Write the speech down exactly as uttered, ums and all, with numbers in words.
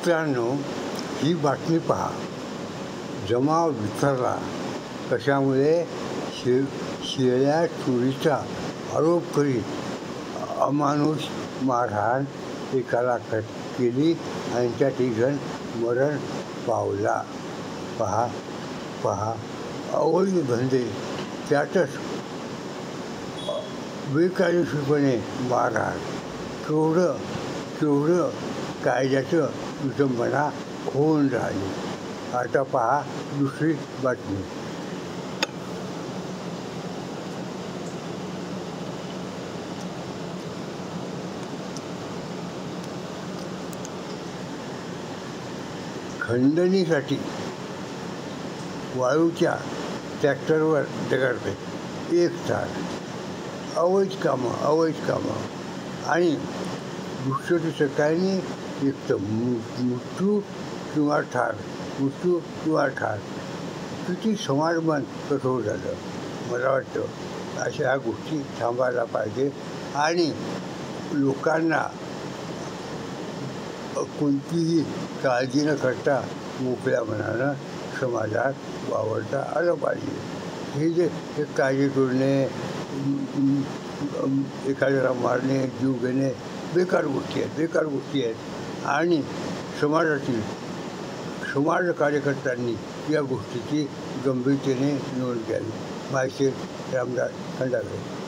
मित्रांनो, ही बातमी पहा. जमाव विसरला कशामुळे? शे शेळ्या चोरीचा आरोप करीत अमानुष मारहाण एकाला केली आणि त्या तिघजण मरण पावला. पहा पहा अवैध धंदे, त्यातच बेकायदेशीरपणे मारहाण. केवढं केवढं कायद्याचं विटंबना होऊन राहिली. आता पहा दुसरी बातमी. खंडणीसाठी वाळूच्या ट्रॅक्टरवर दगडफेक, एक ठार. अवैध कामं अवैध कामं आणि दुसरी सरकारने एक तर मृत्यू किंवा ठार मृत्यू किंवा ठार. किती समाजमन कठोर झालं. मला वाटतं अशा ह्या गोष्टी थांबायला पाहिजे आणि लोकांना कोणतीही काळजी न करता मोकळ्या मनानं समाजात वावरता आलं पाहिजे. हे जे हे कायदे तोडणे, एखाद्याला मारणे, जीव घेणे बेकार गोष्टी आहेत बेकार गोष्टी आहेत आणि समाजातील समाज कार्यकर्त्यांनी या गोष्टीची गंभीरतेने नोंद घ्यावी. माहिती रामदास खंडागळे.